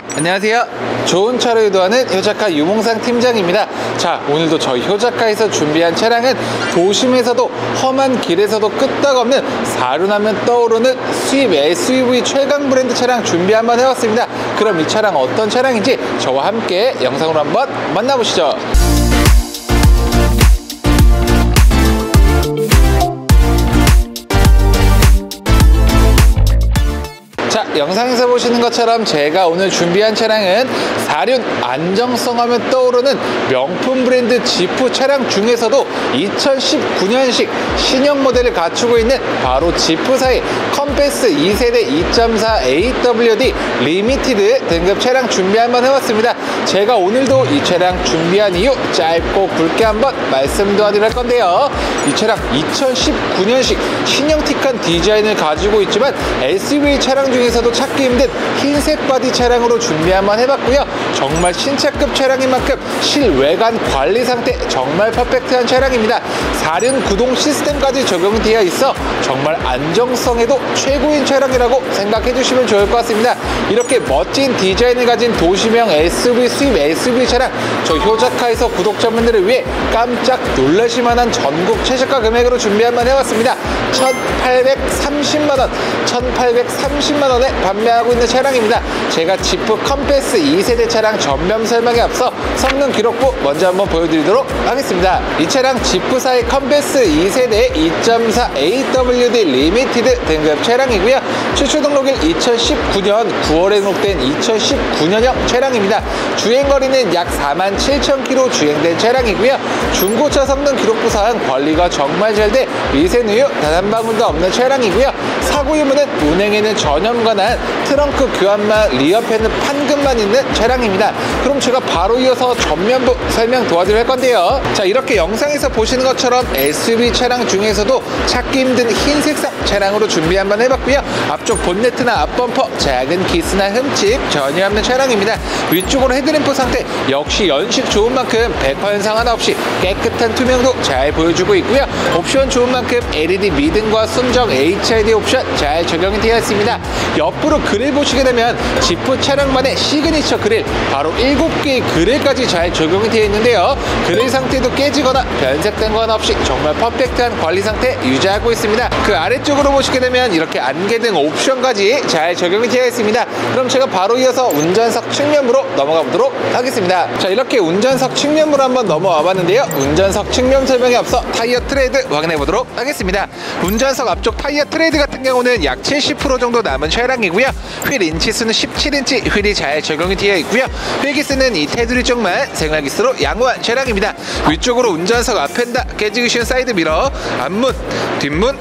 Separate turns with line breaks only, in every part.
안녕하세요. 좋은 차를 유도하는 효자카 유몽상 팀장입니다. 자, 오늘도 저희 효자카에서 준비한 차량은 도심에서도 험한 길에서도 끄떡없는 사륜하면 떠오르는 수입 SUV 최강 브랜드 차량 준비 한번 해왔습니다. 그럼 이 차량 어떤 차량인지 저와 함께 영상으로 한번 만나보시죠. 자, 영상에서 보시는 것처럼 제가 오늘 준비한 차량은 사륜 안정성 하면 떠오르는 명품 브랜드 지프 차량 중에서도 2019년식 신형 모델을 갖추고 있는 바로 지프사의 컴패스 2세대 2.4 AWD 리미티드 등급 차량 준비 한번 해왔습니다. 제가 오늘도 이 차량 준비한 이유 짧고 굵게 한번 말씀드릴 건데요. 이 차량 2019년식 신형틱한 디자인을 가지고 있지만 SUV 차량 중에서도 찾기 힘든 흰색 바디 차량으로 준비 한번 해봤고요. 정말 신차급 차량인 만큼 실외관 관리 상태 정말 퍼펙트한 차량입니다. 사륜 구동 시스템까지 적용이 되어 있어 정말 안정성에도 최고인 차량이라고 생각해 주시면 좋을 것 같습니다. 이렇게 멋진 디자인을 가진 도시명 SUV 수입 SUV 차량, 저 효자카에서 구독자분들을 위해 깜짝 놀라실만한 전국 최저가 금액으로 준비 한번 해왔습니다. 1,830만원 1,830만원에 판매하고 있는 차량입니다. 제가 지프 컴패스 2세대 차량 전면 설명에 앞서 성능 기록부 먼저 한번 보여드리도록 하겠습니다. 이 차량 지프사의 컴패스 2세대 2.4 AWD 리미티드 등급 차량이고요. 최초 등록일 2019년 9월에 등록된 2019년형 차량입니다. 주행거리는 약 47,000km 주행된 차량이고요. 중고차 성능 기록부상 관리가 정말 잘 돼 미세누유 단 한 방울도 없는 차량이고요. 사고 유무는 운행에는 전혀 무관한 트렁크 교환만, 리어펜은 판금만 있는 차량입니다. 그럼 제가 바로 이어서 전면부 설명 도와드릴 건데요. 자, 이렇게 영상에서 보시는 것처럼 SUV 차량 중에서도 찾기 힘든 흰색상 차량으로 준비 한번 해봤고요. 앞쪽 본네트나 앞범퍼 작은 기스나 흠집 전혀 없는 차량입니다. 위쪽으로 헤드램프 상태 역시 연식 좋은 만큼 백화 현상 하나 없이 깨끗한 투명도 잘 보여주고 있고요. 옵션 좋은 만큼 LED 미등과 순정 HID 옵션 잘 적용이 되어 있습니다. 옆으로 그릴 보시게 되면 지프 차량만의 시그니처 그릴, 바로 7개의 그릴까지 잘 적용이 되어 있는데요. 그릴 상태도 깨지거나 변색된 거 하나 없이 정말 퍼펙트한 관리 상태 유지하고 있습니다. 그 아래쪽으로 보시게 되면 이렇게 안개등 옵션까지 잘 적용이 되어 있습니다. 그럼 제가 바로 이어서 운전석 측면부로 넘어가 보도록 하겠습니다. 자, 이렇게 운전석 측면부로 한번 넘어와 봤는데요. 운전석 측면 설명에 앞서 타이어 트레드 확인해 보도록 하겠습니다. 운전석 앞쪽 타이어 트레드 같은 경우는 약 70% 정도 남은 차량이고요. 휠 인치수는 17인치 휠이 잘 적용이 되어 있고요. 휠기스는 이 테두리 쪽만 생활기스로 양호한 차량입니다. 위쪽으로 운전석 앞펜다, 깨지기 쉬운 사이드 미러, 앞문, 뒷문,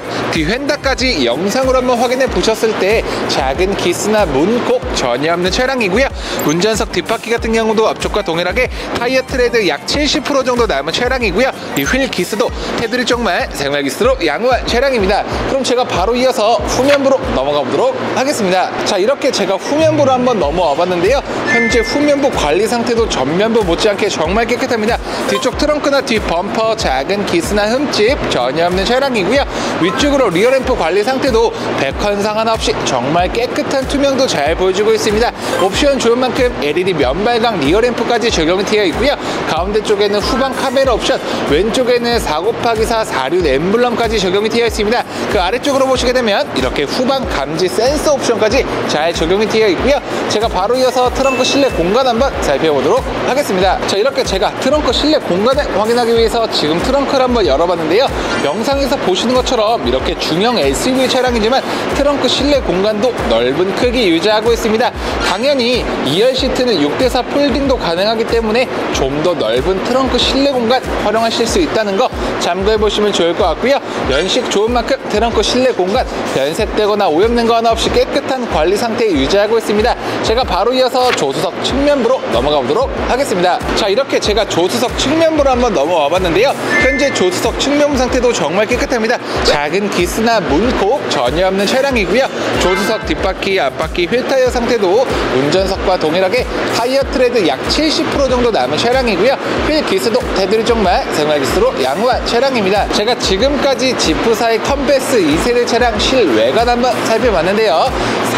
뒤휀다까지 영상으로 한번 확인해 보셨을 때 작은 기스나 문콕 전혀 없는 차량이고요. 운전석 뒷바퀴 같은 경우도 앞쪽과 동일하게 타이어 트레드 약 70% 정도 남은 차량이고요. 이 휠 기스도 테두리 쪽만 생활기스로 양호한 차량입니다. 그럼 제가 바로 이어서 후면부로 넘어가 보도록 하겠습니다. 자, 이렇게 제가 후면부로 한번 넘어와 봤는데요. 현재 후면부 관리 상태도 전면부 못지않게 정말 깨끗합니다. 뒤쪽 트렁크나 뒤 범퍼 작은 기스나 흠집 전혀 없는 차량이고요. 위쪽으로 리어램프 관리 상태도 백현상 하나 없이 정말 깨끗한 투명도 잘 보여주고 있습니다. 옵션 좋은 만큼 LED 면발광 리어램프까지 적용이 되어 있고요. 가운데 쪽에는 후방 카메라 옵션, 왼쪽에는 4곱하기4 사륜 엠블럼까지 적용이 되어 있습니다. 그 아래쪽으로 보시게 되면 이렇게 후방 감지 센서 옵션까지 잘 적용이 되어 있고요. 제가 바로 이어서 트렁크 실내 공간 한번 살펴보도록 하겠습니다. 자, 이렇게 제가 트렁크 실내 공간을 확인하기 위해서 지금 트렁크를 한번 열어봤는데요. 영상에서 보시는 것처럼 이렇게 중형 SUV 차량이지만 트렁크 실내 공간도 넓은 크기 유지하고 있습니다. 당연히 2열 시트는 6대4 폴딩도 가능하기 때문에 좀 더 넓은 트렁크 실내 공간 활용하실 수 있다는 거 참고해 보시면 좋을 것 같고요. 연식 좋은 만큼 트렁크 실내 공간 변색되거나 오염된 거 하나 없이 깨끗한 관리 상태 유지하고 있습니다. 제가 바로 이어서 조수석 측면부로 넘어가 보도록 하겠습니다. 자, 이렇게 제가 조수석 측면부로 한번 넘어와 봤는데요. 현재 조수석 측면 상태도 정말 깨끗합니다. 작은 기스나 문콕 전혀 없는 차량이고요. 조수석 뒷바퀴, 앞바퀴, 휠 타이어 상태도 운전석과 동일하게 타이어 트레드 약 70% 정도 남은 차량이고요. 휠 기스도 테두리 쪽만 생활기스로 양호한 차량입니다. 제가 지금까지 지프사의 컴패스 2세대 차량 실외관 한번 살펴봤는데요.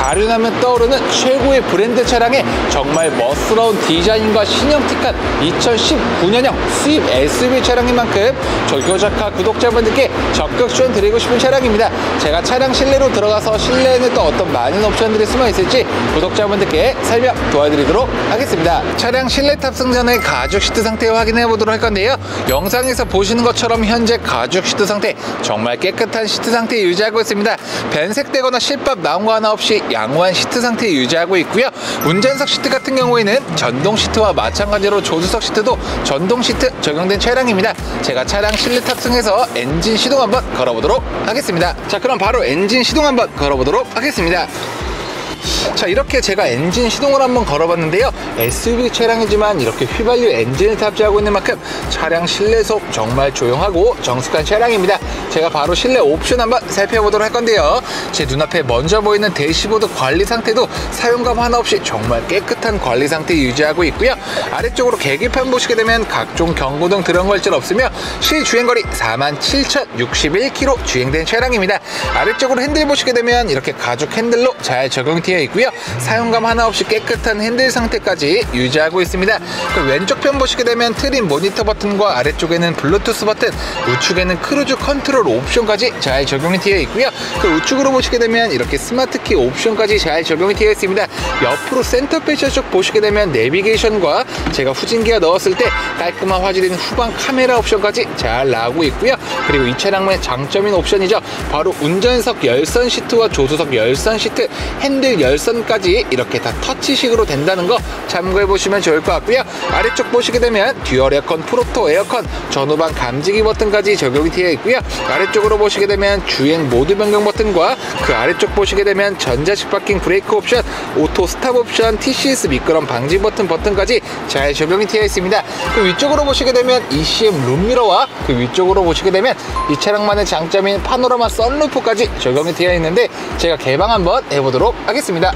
사륜하면 떠오르는 최고의 브랜드 차량의 정말 멋스러운 디자인과 신형틱한 2019년형 수입 SUV 차량인 만큼 저희 효자카 구독자분들께 적극 추천드리고 싶은 차량입니다. 제가 차량 실내로 들어가서 실내에는 또 어떤 많은 옵션들이 숨어 있을지 구독자분들께 설명 도와드리도록 하겠습니다. 차량 실내 탑승 전에 가죽 시트 상태 확인해 보도록 할 건데요. 영상에서 보시는 것처럼 현재 가죽 시트 상태 정말 깨끗한 시트 상태 유지하고 있습니다. 변색되거나 실밥 나온 거 하나 없이 양호한 시트 상태 유지하고 있고요. 운전석 시트 같은 경우에는 전동 시트와 마찬가지로 조수석 시트도 전동 시트 적용된 차량입니다. 제가 차량 실내 탑승해서 엔진 시동 한번 걸어보도록 하겠습니다. 자, 그럼 바로 엔진 시동 한번 걸어보도록 하겠습니다. 자, 이렇게 제가 엔진 시동을 한번 걸어봤는데요. SUV 차량이지만 이렇게 휘발유 엔진을 탑재하고 있는 만큼 차량 실내속 정말 조용하고 정숙한 차량입니다. 제가 바로 실내 옵션 한번 살펴보도록 할 건데요. 제 눈앞에 먼저 보이는 대시보드 관리 상태도 사용감 하나 없이 정말 깨끗한 관리 상태 유지하고 있고요. 아래쪽으로 계기판 보시게 되면 각종 경고등 들어온 걸질 없으며 실주행거리 47,061km 주행된 차량입니다. 아래쪽으로 핸들 보시게 되면 이렇게 가죽 핸들로 잘 적용되어 있고요. 사용감 하나 없이 깨끗한 핸들 상태까지 유지하고 있습니다. 그 왼쪽 편 보시게 되면 트림 모니터 버튼과 아래쪽에는 블루투스 버튼, 우측에는 크루즈 컨트롤 옵션까지 잘 적용이 되어 있고요. 그 우측으로 보시게 되면 이렇게 스마트키 옵션까지 잘 적용이 되어 있습니다. 옆으로 센터 패션 쪽 보시게 되면 내비게이션과 제가 후진기어 넣었을 때 깔끔한 화질인 후방 카메라 옵션까지 잘 나오고 있고요. 그리고 이 차량의 장점인 옵션이죠. 바로 운전석 열선 시트와 조수석 열선 시트, 핸들 열선까지 이렇게 다 터치식으로 된다는 거 참고해 보시면 좋을 것 같고요. 아래쪽 보시게 되면 듀얼 에어컨, 프로토 에어컨, 전후방 감지기 버튼까지 적용이 되어 있고요. 아래쪽으로 보시게 되면 주행 모드 변경 버튼과 그 아래쪽 보시게 되면 전자식 파킹 브레이크 옵션, 오토 스탑 옵션, TCS 미끄럼 방지 버튼까지 잘 적용이 되어 있습니다. 그 위쪽으로 보시게 되면 ECM 룸미러와 그 위쪽으로 보시게 되면 이 차량만의 장점인 파노라마 선루프까지 적용이 되어 있는데 제가 개방 한번 해보도록 하겠습니다.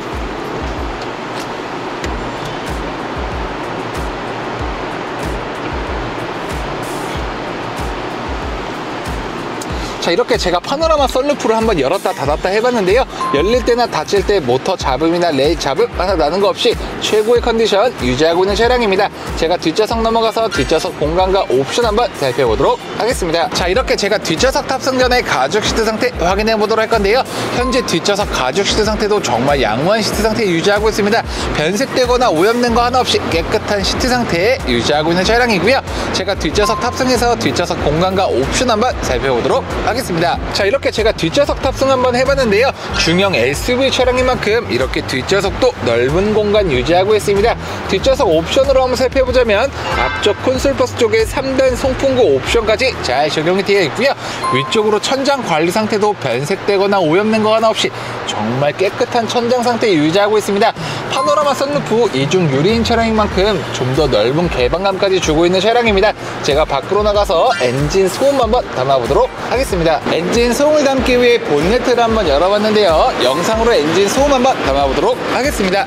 자, 이렇게 제가 파노라마 선루프를 한번 열었다 닫았다 해봤는데요. 열릴 때나 닫힐 때 모터 잡음이나 레일 잡음 하나 나는 거 없이 최고의 컨디션 유지하고 있는 차량입니다. 제가 뒷좌석 넘어가서 뒷좌석 공간과 옵션 한번 살펴보도록 하겠습니다. 자, 이렇게 제가 뒷좌석 탑승 전에 가죽 시트 상태 확인해 보도록 할 건데요. 현재 뒷좌석 가죽 시트 상태도 정말 양호한 시트 상태 유지하고 있습니다. 변색되거나 오염된 거 하나 없이 깨끗한 시트 상태에 유지하고 있는 차량이고요. 제가 뒷좌석 탑승해서 뒷좌석 공간과 옵션 한번 살펴보도록 하겠습니다. 자, 이렇게 제가 뒷좌석 탑승 한번 해봤는데요. 중형 SUV 차량인 만큼 이렇게 뒷좌석도 넓은 공간 유지하고 있습니다. 뒷좌석 옵션으로 한번 살펴보자면 앞쪽 콘솔 버스 쪽에 3단 송풍구 옵션까지 잘 적용이 되어 있고요. 위쪽으로 천장 관리 상태도 변색되거나 오염된 거 하나 없이 정말 깨끗한 천장 상태 유지하고 있습니다. 파노라마 선루프 이중 유리인 차량인 만큼 좀 더 넓은 개방감까지 주고 있는 차량입니다. 제가 밖으로 나가서 엔진 소음 한번 담아보도록 하겠습니다. 엔진 소음을 담기 위해 본네트를 한번 열어봤는데요. 영상으로 엔진 소음 한번 담아보도록 하겠습니다.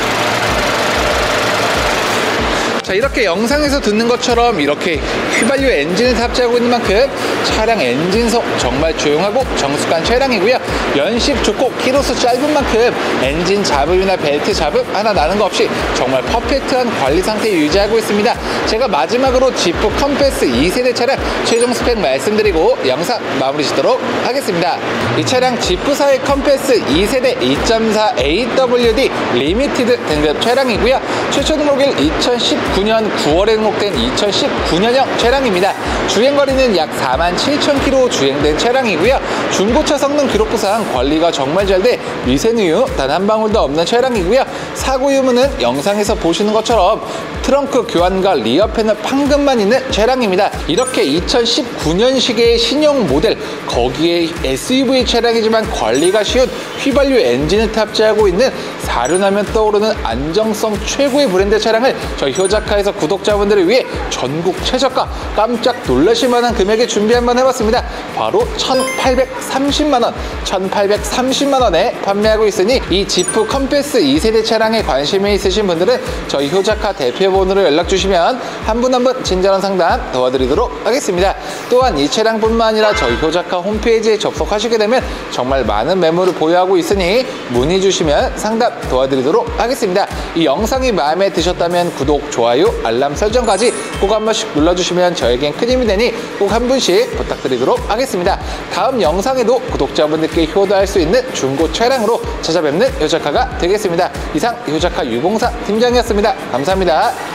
자, 이렇게 영상에서 듣는 것처럼 이렇게 휘발유 엔진을 탑재하고 있는 만큼 차량 엔진속 정말 조용하고 정숙한 차량이고요. 연식 좋고 키로수 짧은 만큼 엔진 잡음이나 벨트 잡음 하나 나는 거 없이 정말 퍼펙트한 관리 상태 유지하고 있습니다. 제가 마지막으로 지프 컴패스 2세대 차량 최종 스펙 말씀드리고 영상 마무리 짓도록 하겠습니다. 이 차량 지프사의 컴패스 2세대 2.4 AWD 리미티드 등급 차량이고요. 최초 등록일 2019년 9월에 등록된 2019년형 차량입니다. 주행거리는 약 47,000km 주행된 차량이고요. 중고차 성능 기록부상 관리가 정말 잘 돼 미세누유 단 한 방울도 없는 차량이고요. 사고 유무는 영상에서 보시는 것처럼 트렁크 교환과 리어 패널 판금만 있는 차량입니다. 이렇게 2019년식의 신형 모델, 거기에 SUV 차량이지만 관리가 쉬운 휘발유 엔진을 탑재하고 있는 사륜하면 떠오르는 안정성 최고의 브랜드 차량을 저희 효자카에서 구독자분들을 위해 전국 최저가 깜짝 놀라실 만한 금액에 준비 한번 해봤습니다. 바로 1,830만원, 2,830만원에 판매하고 있으니 이 지프 컴패스 2세대 차량에 관심이 있으신 분들은 저희 효자카 대표번호로 연락주시면 한 분 한 분 친절한 상담 도와드리도록 하겠습니다. 또한 이 차량뿐만 아니라 저희 효자카 홈페이지에 접속하시게 되면 정말 많은 매물을 보유하고 있으니 문의 주시면 상담 도와드리도록 하겠습니다. 이 영상이 마음에 드셨다면 구독, 좋아요, 알람 설정까지 꼭 한 번씩 눌러주시면 저에겐 큰 힘이 되니 꼭 한 분씩 부탁드리도록 하겠습니다. 다음 영상에도 구독자분들께 효도할 수 있는 중고 차량으로 찾아뵙는 효자카가 되겠습니다. 이상 효자카 유봉사 팀장이었습니다. 감사합니다.